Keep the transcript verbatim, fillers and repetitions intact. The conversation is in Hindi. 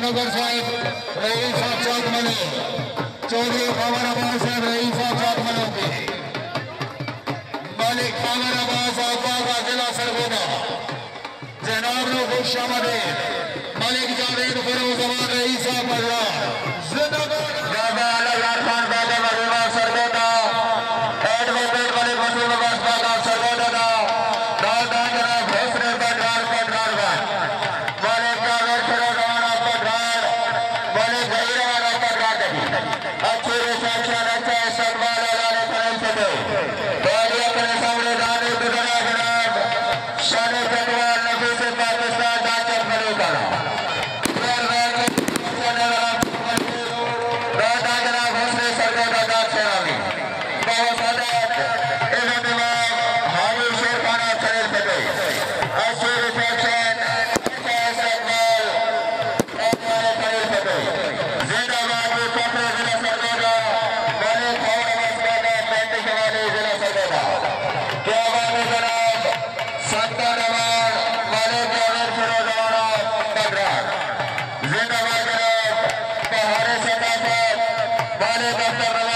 श्रीनगर साहब रईस साहब चौक मने चौधरी खबर अब्बास साहब रईस साहब चौक मनोगे मालिक खबर अब्बास साहब जिला सरगोदा जनाब नो खुश आमदीद मालिक जावेद फरोजमान रईस साहब मजरा जिंदाबाद बाबा अल्लाह खान बाबा मजरा सरगोदा एडवोकेट मालिक वसीम अब्बास बाबा सरगोदा दा दादा जनाब हुस्न बदरार बदरार मालिक जावेद फरोजमान बदरार मालिक गैरवाला बदरार अच्छे रिसेप्शन अच्छा इस्तकबाल वाले फरम से बालिया के सामने दाने गुजरा जनाब शान कटवाल नबी से पाकिस्तान दाचक मलेगा दादा जनाब हुस्न सरगोदा दाद सलामी बहुत सादा इधर दिमाग हाजी शेर खाना खरीद सके अच्छे रिसेप्शन अच्छा इस्तकबाल वाले खरीद सके जिंदाबाद कपड़े जिला सरगोदा वाले खौर मस्कादा पेंटिंग वाले जिला सरगोदा क्या बात है जनाब सत्ता नवाज वाले जावेद फरोजवाना बदरार जिंदाबाद जनाब बहारे सदाफत वाले दफ्तर